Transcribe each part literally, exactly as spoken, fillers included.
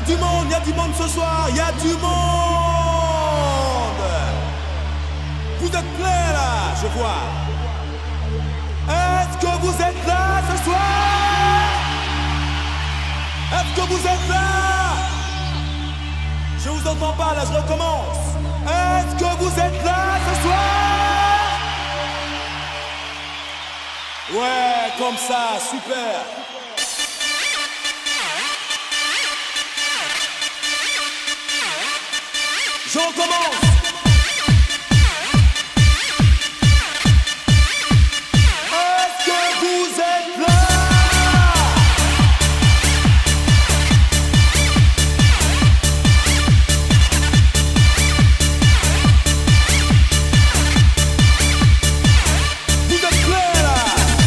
du monde, il y a du monde ce soir, il y a du monde. Vous êtes prêts là, je vois. Est-ce que vous êtes là ce soir? Est-ce que vous êtes là? Je vous entends pas là, je recommence. Est-ce que vous êtes là ce soir? Ouais, comme ça, super. Je recommence. Est-ce que vous êtes là? Vous êtes prêts là?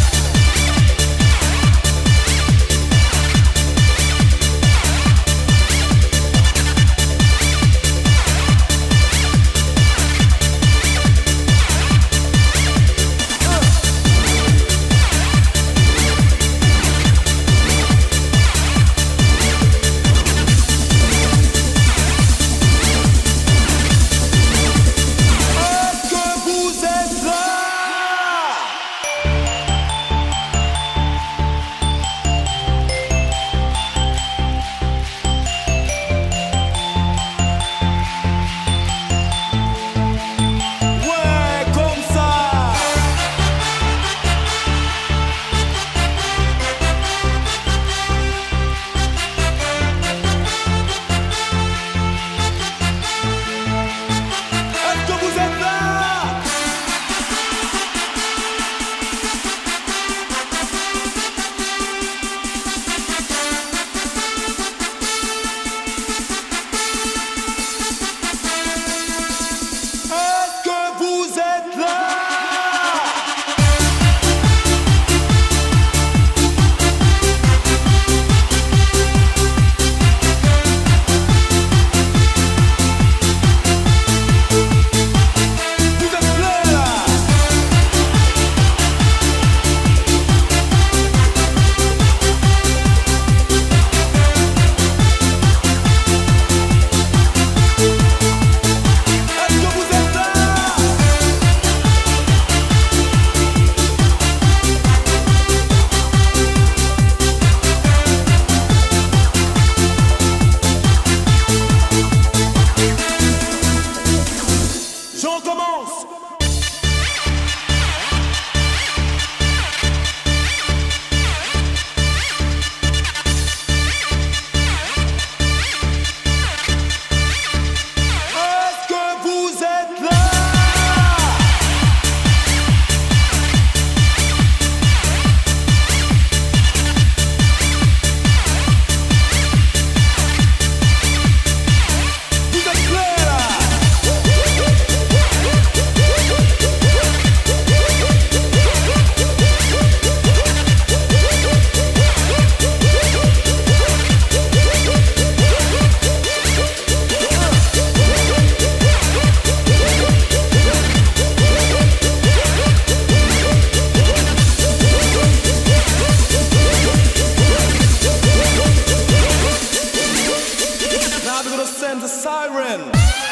The siren.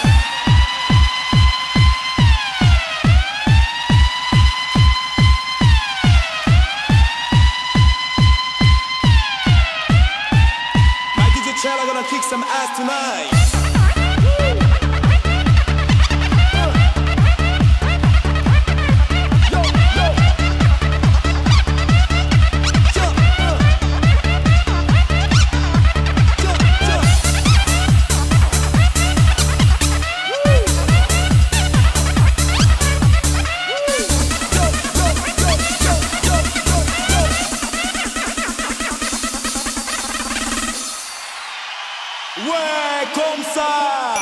My D J Chella gonna kick some ass tonight. Ouais, comme ça.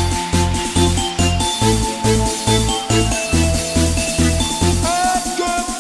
Est-ce que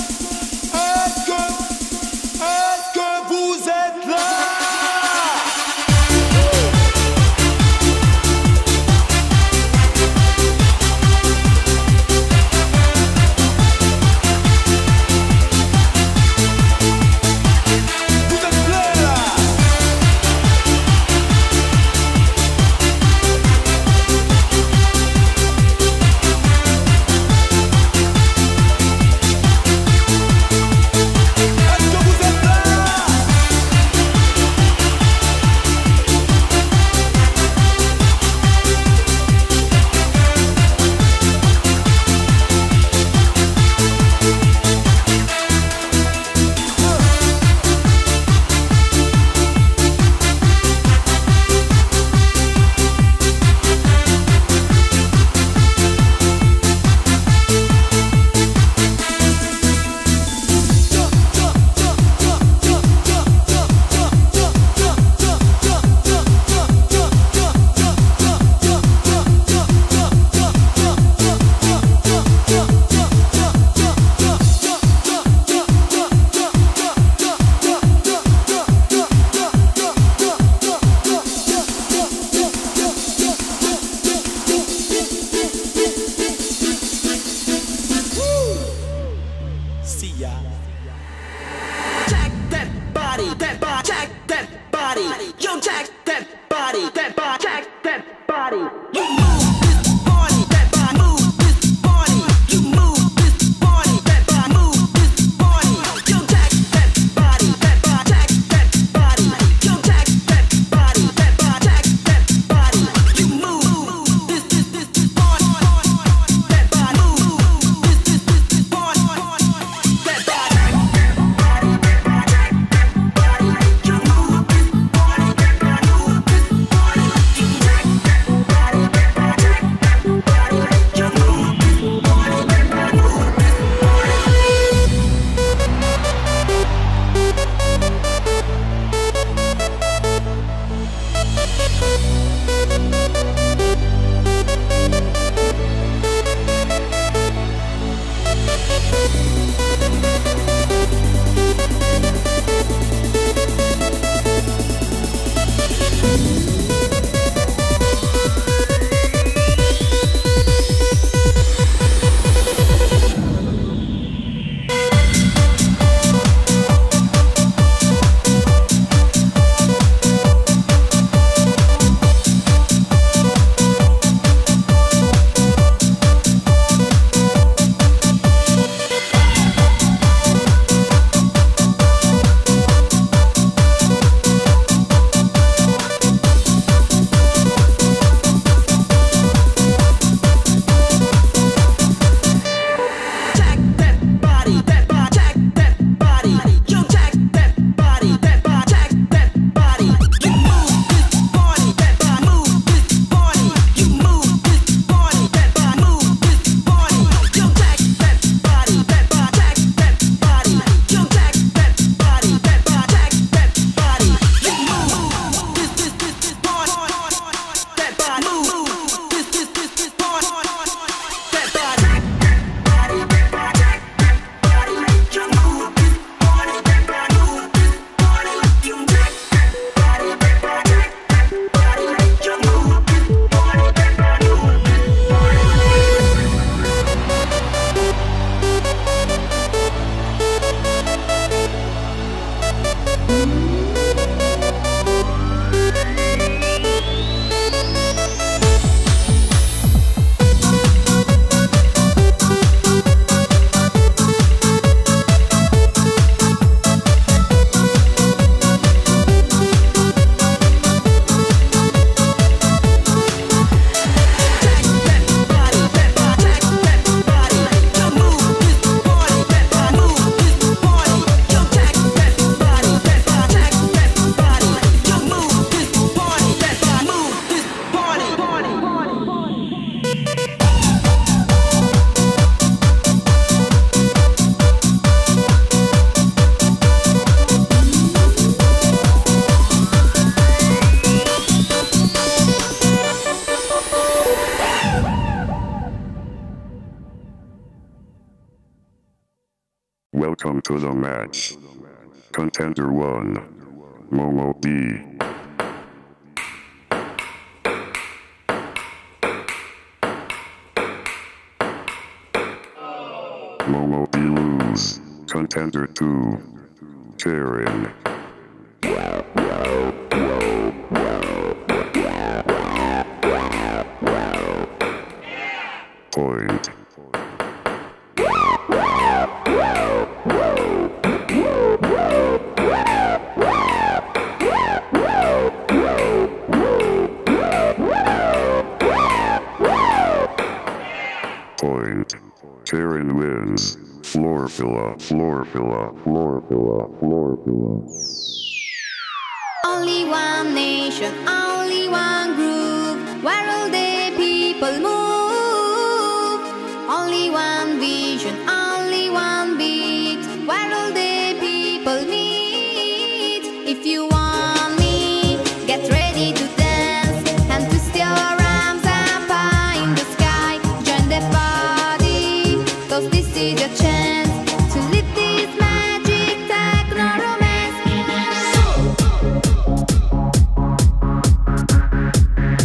Welcome to the match. Contender one, Momo D. Momo D lose. Contender two, Karen. Point. Point. Karen wins. Floor filler, floor filler, floor filler, floor filler. Only one nation, only one groove, where all the people move. Only one vision, only one beat, where all the people meet. If you want me, get ready to dance and twist your arms up high in the sky. Join the party, 'cause this is your chance to live this magic techno romance.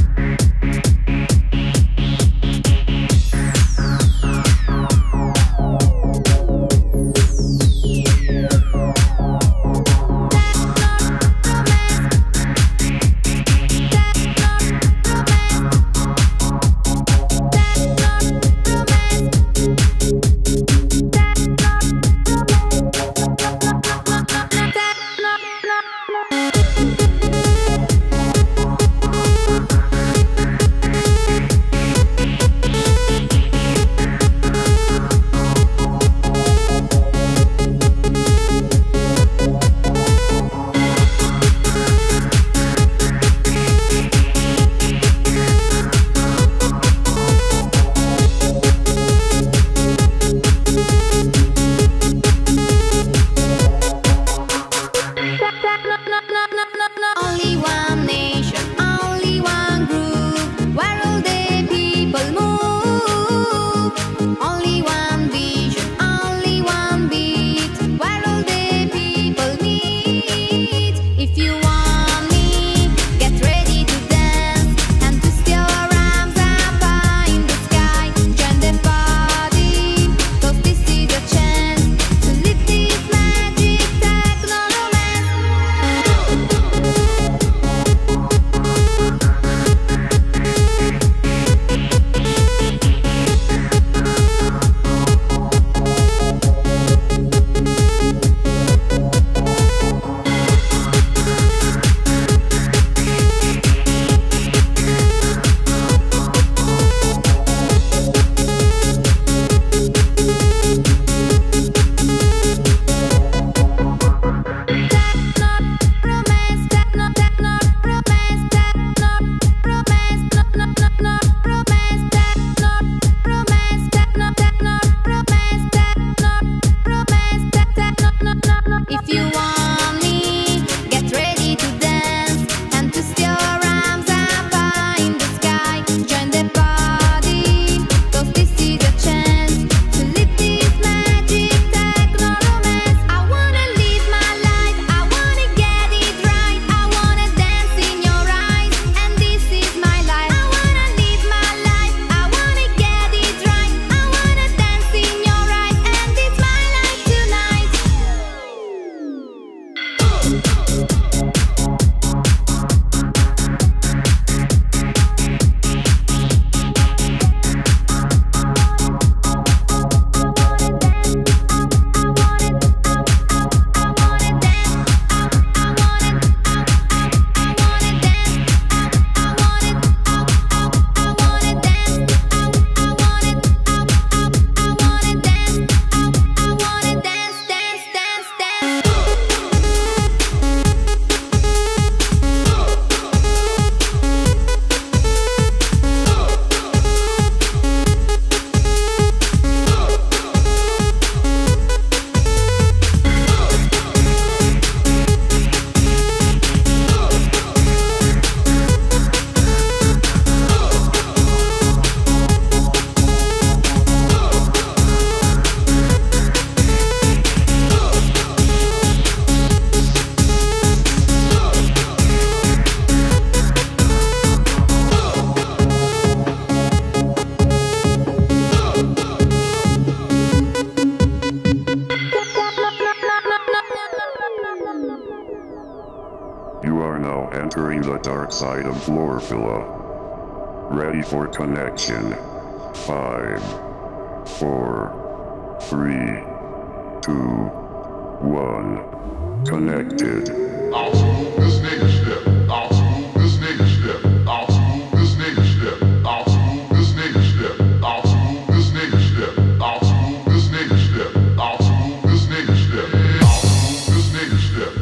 dark side of Glorfilla. Ready for connection. Five, four, three, two, one. Connected. I'll smooth this nigga step. I'll smooth this nigga step. I'll smooth this nigga step. I'll smooth this nigga step. I'll smooth this nigga step. I'll smooth this nigga step. I'll smooth this nigga step. I'll smooth this nigga step.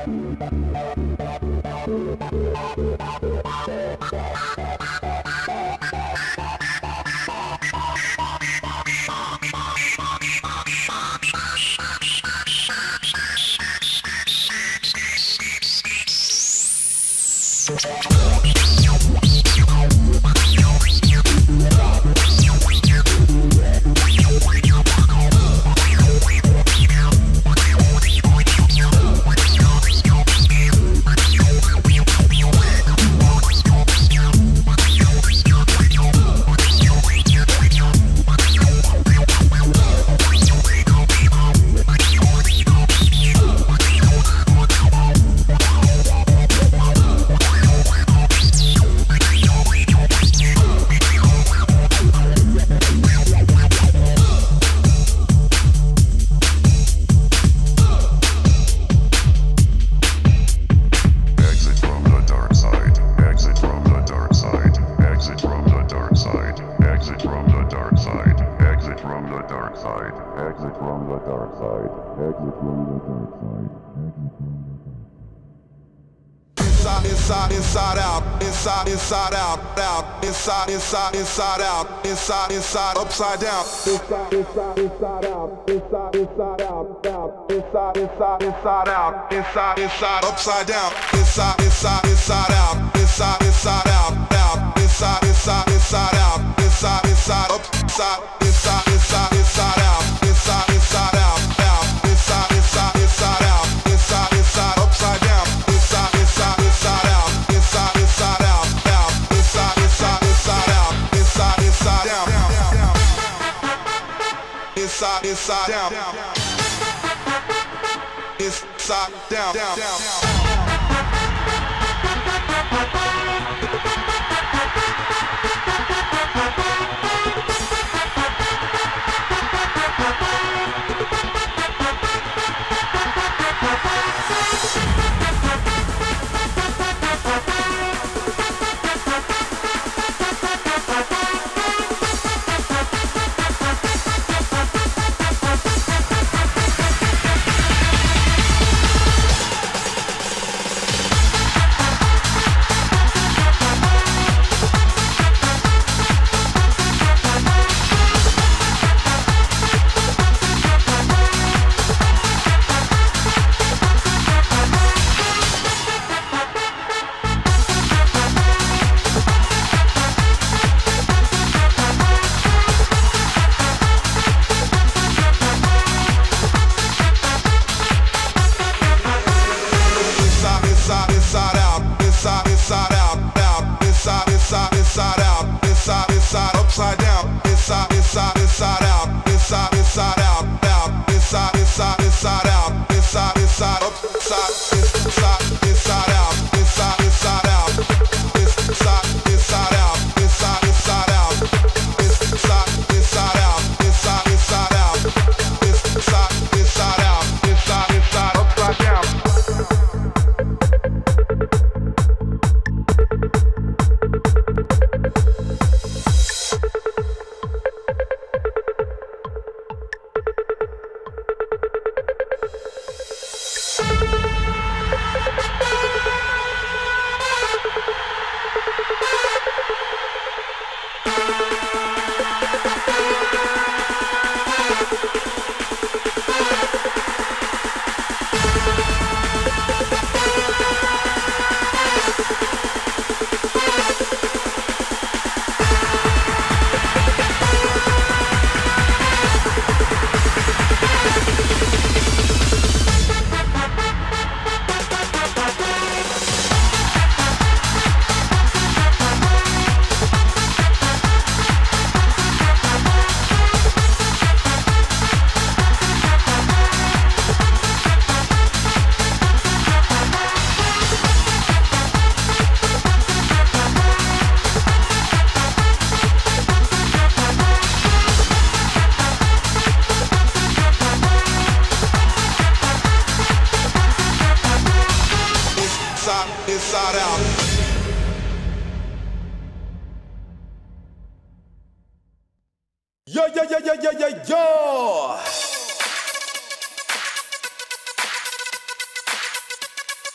Inside, inside out, inside, inside out, out, inside, inside, inside out, inside, inside, upside down. Inside, inside, inside out, inside, inside out, out, inside, inside, inside out, inside, inside, upside down. Inside, inside, inside out, inside, inside out, out, inside, inside, inside out, inside, inside, upside, inside, inside, inside out, inside, inside out, out, inside, inside, inside out, inside, inside, upside down. Inside, inside, inside out, inside, inside out, out, inside, inside, inside out, inside, inside down, inside, inside down, inside down, down, down. Inside out. Yo, yo, yo, yo, yo, yo, yo.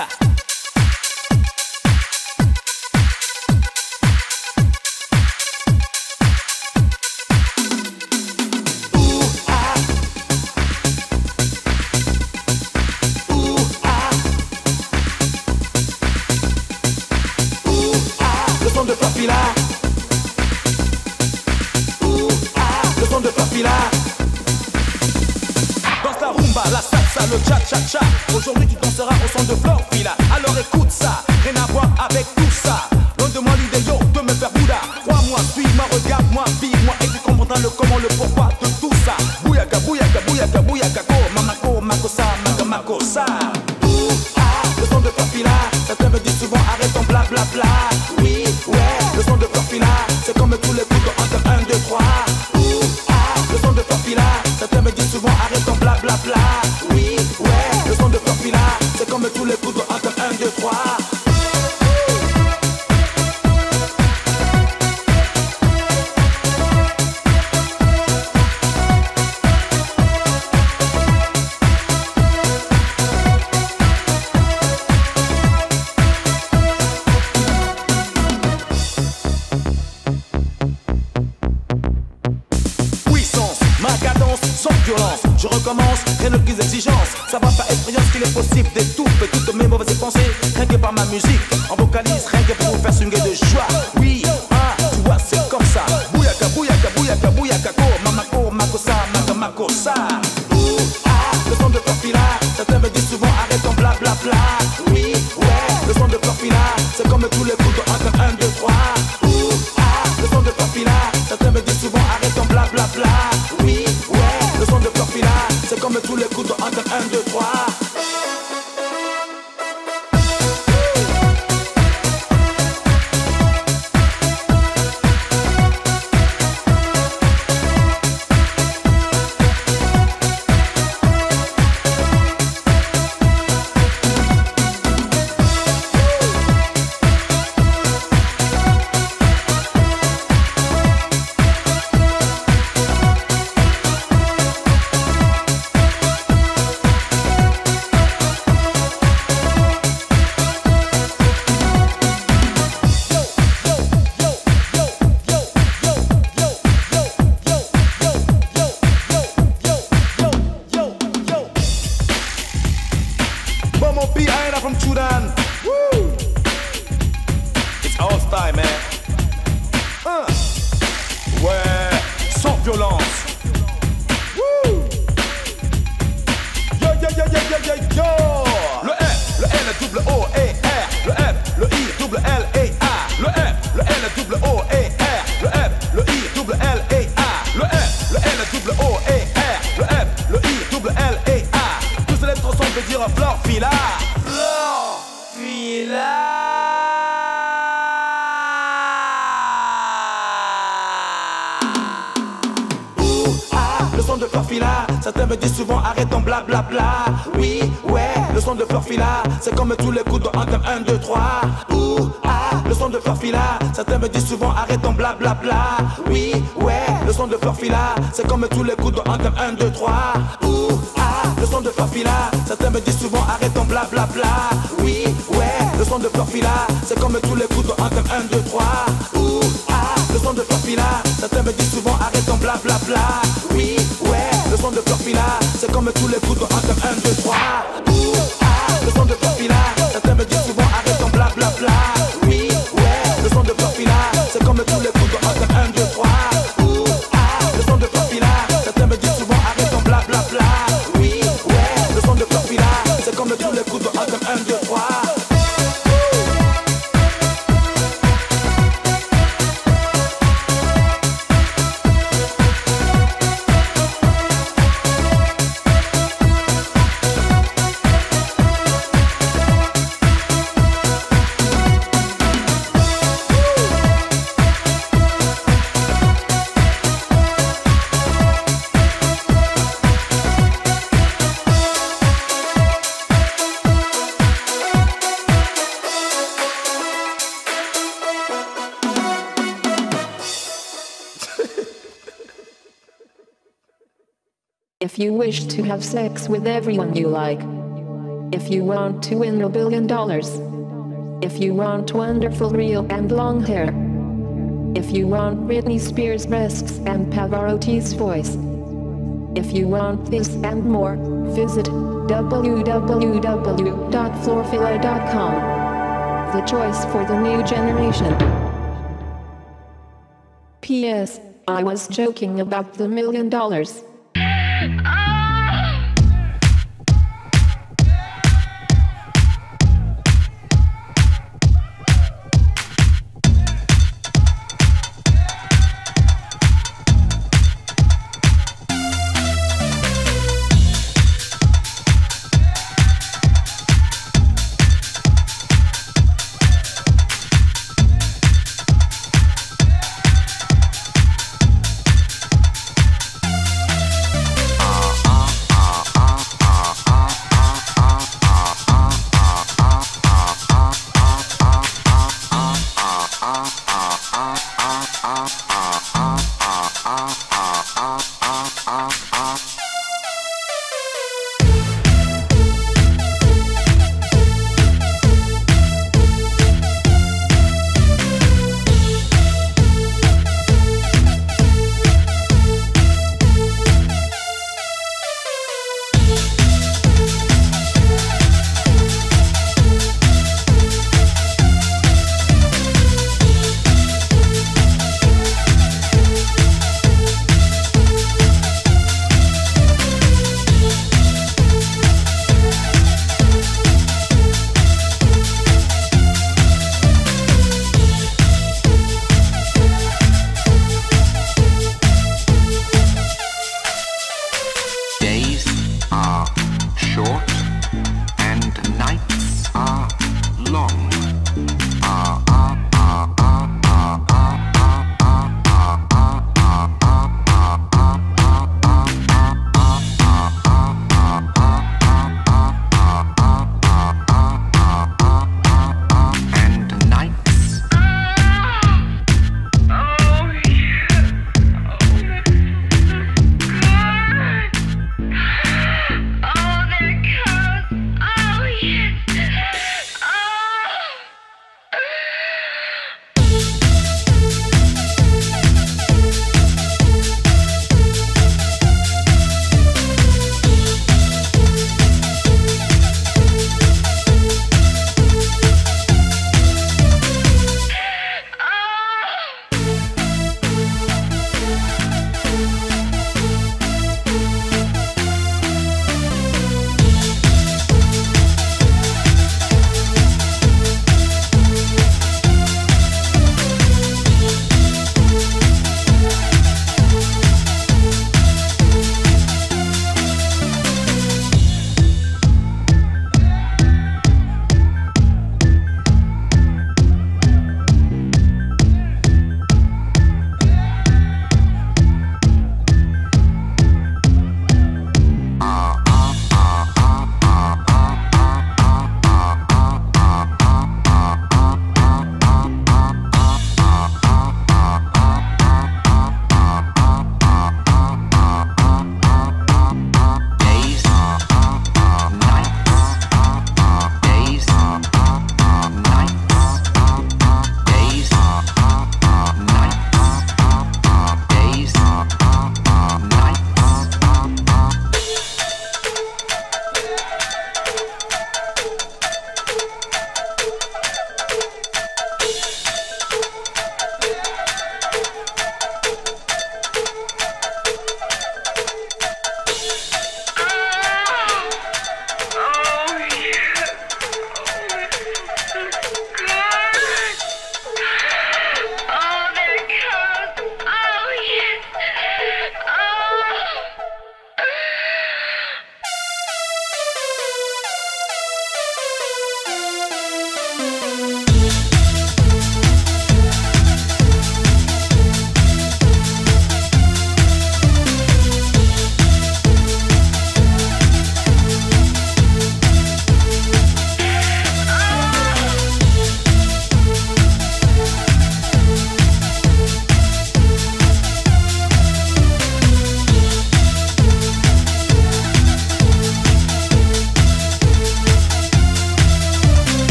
Aujourd'hui tu danseras au son de Florfila. Alors écoute ça, rien à voir avec tout ça. Loin de moi l'idée yo de me faire Bouddha. Crois-moi, suis-moi, regarde-moi, vis-moi et tu comprendras le comment, le pourquoi de tout ça. Bouyaka, bouyaka, bouyaka, bouyaka, ko, mamako, makosa, maka, makosa. Ouh, ah, le son de Florfila, certains me disent souvent arrête ton bla bla bla. Oui, ouais, le son de Florfila, c'est comme tous les coups de entre un, deux, trois. Ouh, ah, le son de Florfila, certains me disent souvent arrête ton bla bla bla. Oui, ouais, le son de Florfila, c'est comme tous les coups de entre un, deux, trois. Je recommence, rien de plus exigence. Ça va pas expérience qu'il est possible d'étouffer toutes mes mauvaises pensées. Rien que par ma musique, en vocalise, rien que pour vous faire swinguer de joie. Oui, ah, tu vois c'est comme ça. Bouyaka, bouyaka, bouyaka, bouyaka, ko, mamako, makosa, maka, makosa. Ouh, ah, le son de Florfila, certains me disent souvent arrête ton bla bla bla. Oui, ouais, le son de Florfila, c'est comme tous les coups de entre un, deux, trois. Ouh, ah, le son de Florfila, certains me disent souvent arrête ton bla bla bla. Oui, ouais, le son de Florfila, c'est comme tous les coups de entre un, deux, trois. Certains me disent souvent arrête ton bla bla bla. Oui, ouais, le son de Florfila, c'est comme tous les coups de entre un, deux, trois. Ouh, ah, le son de Florfila, certains me disent souvent arrête ton bla bla bla. Oui, ouais, le son de Florfila, c'est comme tous les coups de entre un, deux, trois. Ouh, ah, le son de Florfila, certains me disent souvent arrête ton bla bla bla. Oui, ouais, le son de Florfila, c'est comme tous les coups de entre un, deux, trois. Ouh, ah, le son de Florfila, certains me disent souvent arrête ton bla bla bla. Oui, ouais, le son de Florfila, c'est comme tous les coups de entre un, deux, trois. Ouh, ah, le son de Florfila, certains me disent souvent arrête ton bla bla bla. Oui, ouais, le son de Florfila, c'est comme tous les coups de entre un, deux, trois. Ouh, ah, le son de Florfila, certains me disent souvent arrête ton bla bla bla. Oui, ouais, le son de Florfila, c'est comme tous les coups de entre un, deux, trois. If you wish to have sex with everyone you like, If you want to win a billion dollars. If you want wonderful real and long hair. If you want Britney Spears' breasts and Pavarotti's voice. If you want this and more, visit w w w dot floorfilla dot com. The choice for the new generation. P S. I was joking about the million dollars.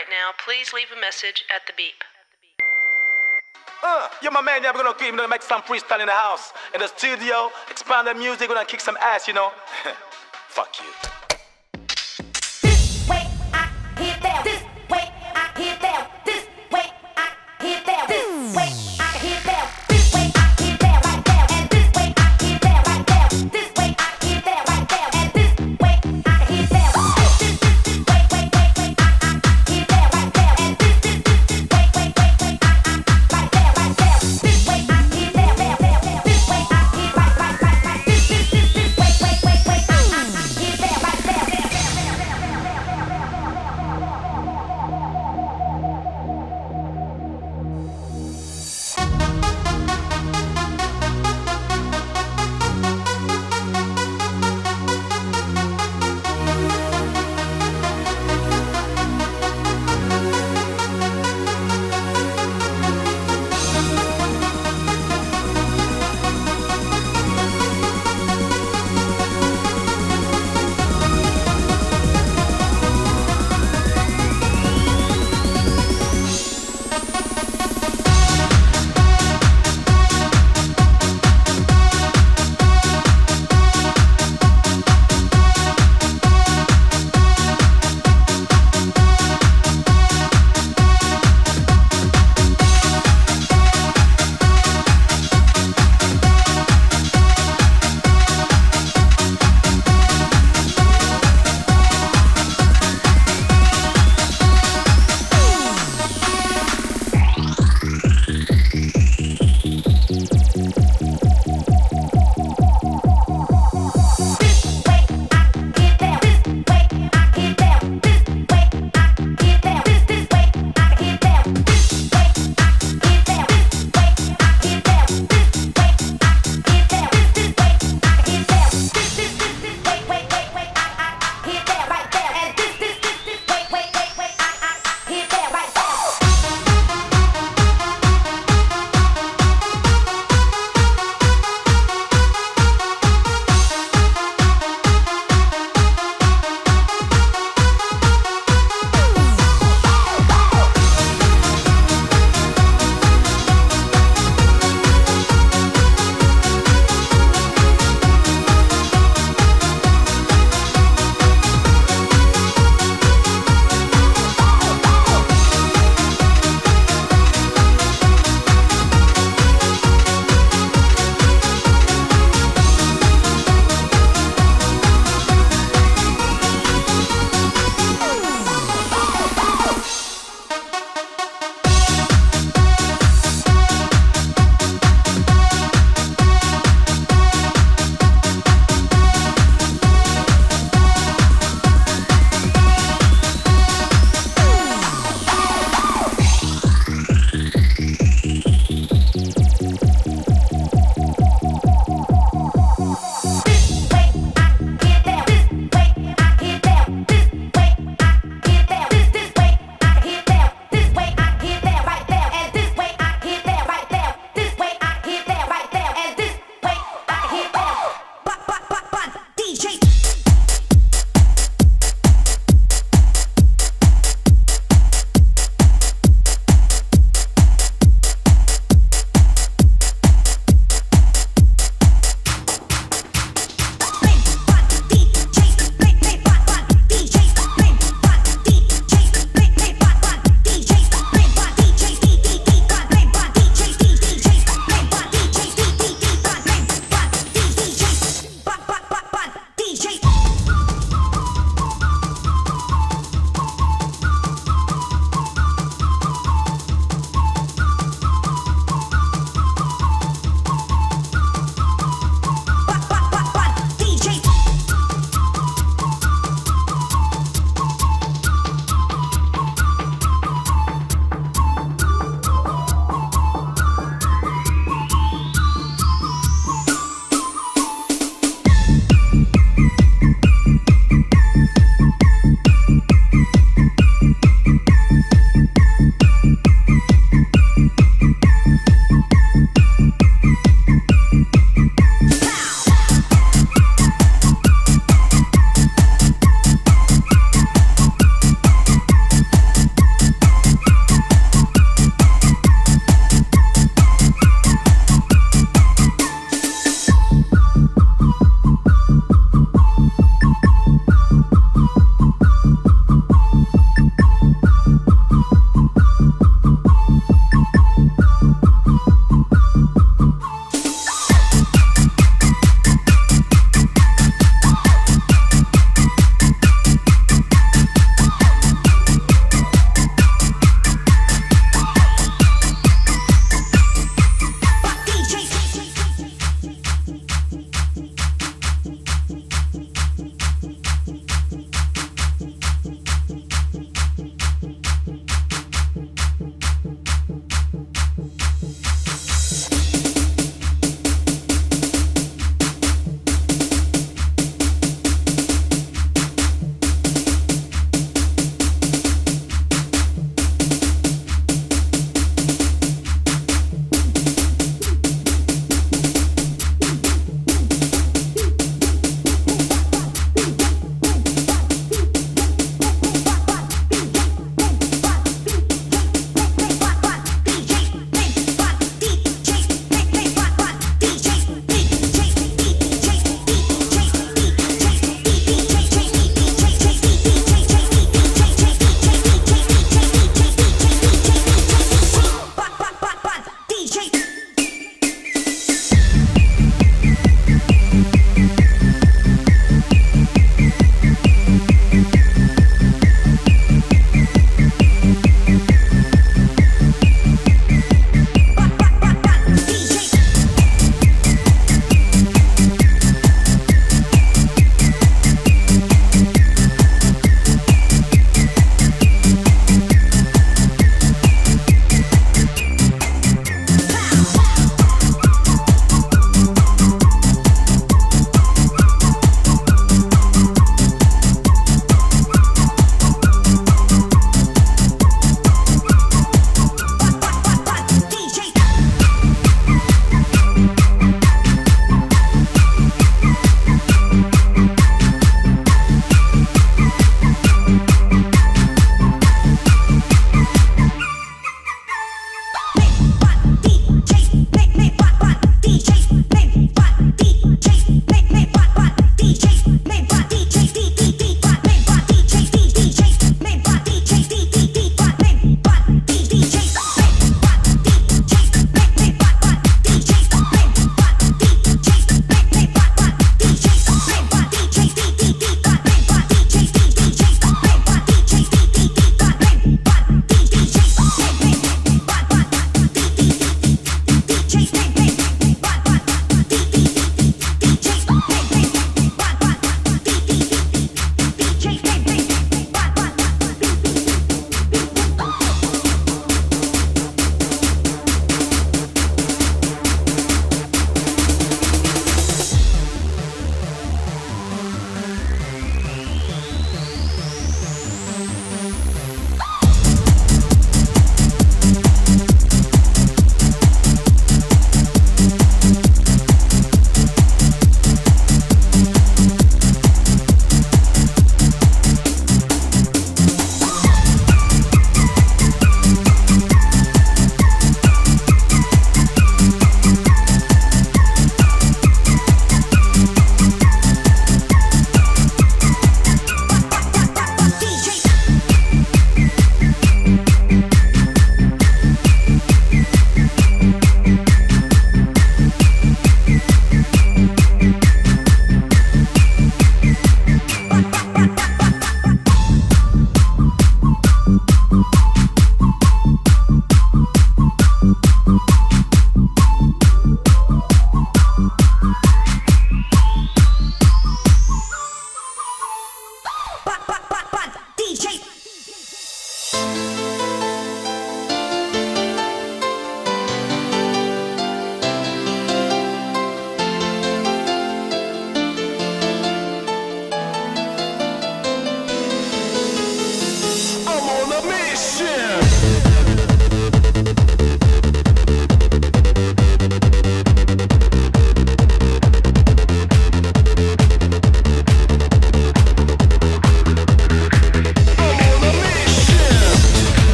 right now. Please leave a message at the beep. Uh, you're my man, yeah, we're gonna keep, we're gonna make some freestyle in the house, in the studio, expand the music, we're gonna kick some ass, you know? Fuck you.